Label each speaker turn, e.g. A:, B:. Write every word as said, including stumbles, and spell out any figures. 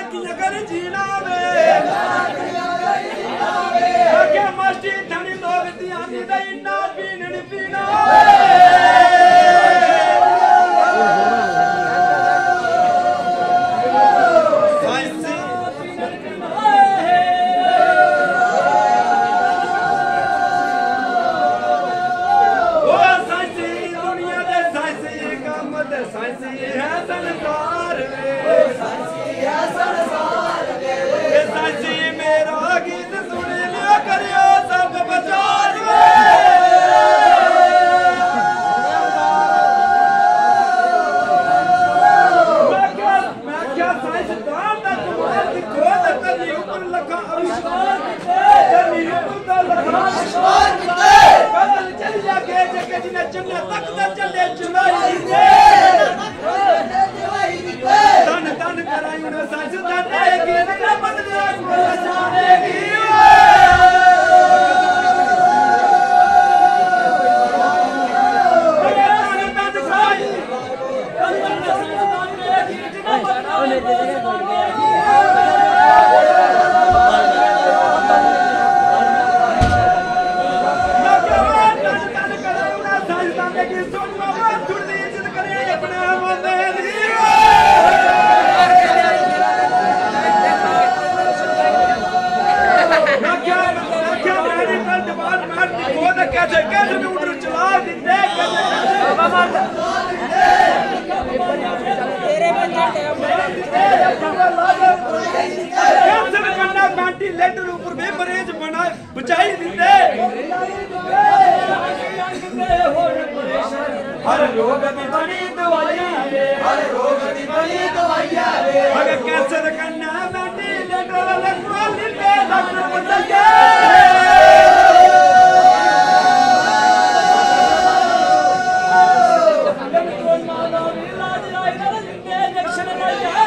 A: की नगर जीना वे आगे मस्ती धनी लोग दियानी दा इन्ना पीने नी पीना हर रोग दी बड़ी दवाइयां वे हर रोग दी बड़ी दवाइयां वे अगर कैंसर करना बैठी ले डोल खोली पे डॉक्टर बदल गए